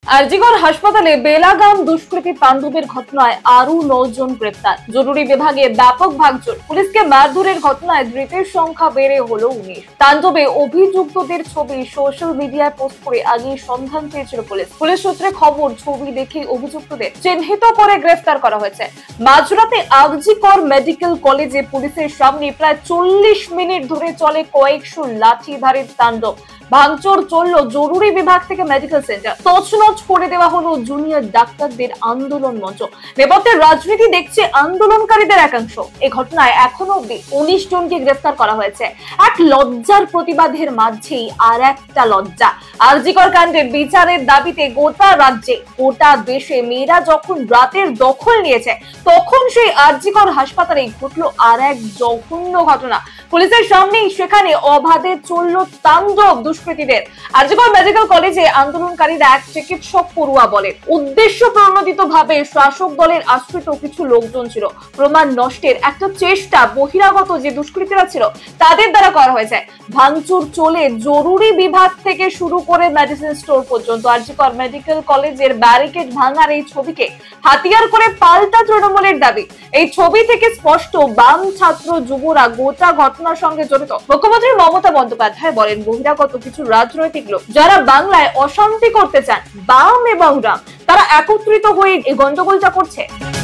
আরজিকর হাসপাতালে বেলাগাম দুষ্কৃতী তাণ্ডবের ঘটনায় আরো 9 জন গ্রেফতার। জরুরি বিভাগে ব্যাপক ভাঙচুর, পুলিশকে মারধরের ঘটনায় ধৃতের সংখ্যা বেড়ে হলো 19। তাণ্ডবে অভিযুক্তদের ছবি সোশ্যাল মিডিয়ায় পোস্ট করে আগেই সন্ধান পেয়েছিল পুলিশ সূত্রে খবর, ছবি দেখে অভিযুক্তদের চিহ্নিত করে গ্রেফতার করা হয়েছে। মাঝরাতে আরজিকর মেডিকেল কলেজে পুলিশের সামনে প্রায় 40 মিনিট ধরে চলে কয়েকশো লাঠিধারীর তাণ্ডব। ভাঙচুর চলল জরুরি বিভাগ থেকে মেডিকেল সেন্টার, তছনছ করে দেওয়া হলো জুনিয়র ডাক্তারদের আন্দোলন মঞ্চ। নেপথ্যে রাজনীতি দেখছে আন্দোলনকারীদের একাংশ। এই ঘটনায় এখনো অব্দি 19 জনকে গ্রেফতার করা হয়েছে। এক লজ্জার প্রতিবাদের মাঝেই আর একটা লজ্জা। আরজিকর কাণ্ডের বিচারের দাবিতে গোটা রাজ্যে, গোটা দেশে মেয়েরা যখন রাতের দখল নিয়েছে, তখন সেই আরজিকর হাসপাতালে ঘটলো আর এক জঘন্য ঘটনা। পুলিশের সামনেই সেখানে অবাধে চলল তাণ্ডব দুষ্কৃতীদের। আরজিকর মেডিকেল কলেজে আন্দোলনকারীরা এক চিকিৎসক পড়ুয়া বলে উদ্দেশ্য প্রণোদিত ভাবে শাসক দলের আশ্রিত কিছু লোকজন ছিল। প্রমাণ নষ্টের একটা চেষ্টা বহিরাগত যে দুষ্কৃতীরা ছিল তাদের দ্বারা করা হয়েছে। ভাঙচুর চলে জরুরি বিভাগ থেকে শুরু করে মেডিসিন স্টোর পর্যন্ত। আরজিকর মেডিকেল কলেজের ব্যারিকেড ভাঙার এই ছবিকে হাতিয়ার করে পাল্টা তৃণমূলের দাবি। এই ছবি থেকে স্পষ্ট বাম ছাত্র যুবরা গোটা ঘটনার সঙ্গে জড়িত। মুখ্যমন্ত্রী মমতা বন্দ্যোপাধ্যায় বলেন, বহিরাগত কিছু রাজনৈতিক লোক যারা বাংলায় অশান্তি করতে চান, বাম এবং রাম, তারা একত্রিত হয়ে এই গন্ডগোলটা করছে।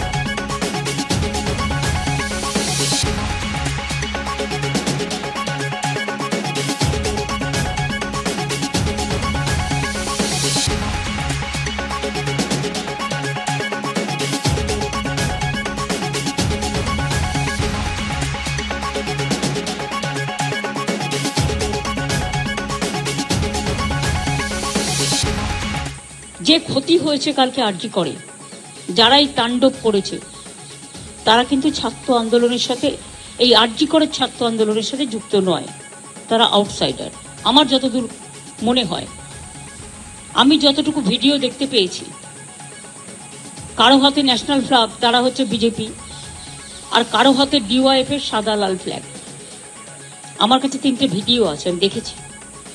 যে ক্ষতি হয়েছে কালকে আরজিকরে, যারা এই তাণ্ডব করেছে তারা কিন্তু ছাত্র আন্দোলনের সাথে, এই আরজিকরের ছাত্র আন্দোলনের সাথে যুক্ত নয়, তারা আউটসাইডার আমার যতদূর মনে হয়। আমি যতটুকু ভিডিও দেখতে পেয়েছি, কারো হাতে ন্যাশনাল ফ্ল্যাগ, তারা হচ্ছে বিজেপি, আর কারো হাতে ডিওয়াইএফ এর সাদা লাল ফ্ল্যাগ। আমার কাছে 3টে ভিডিও আছে, আমি দেখেছি।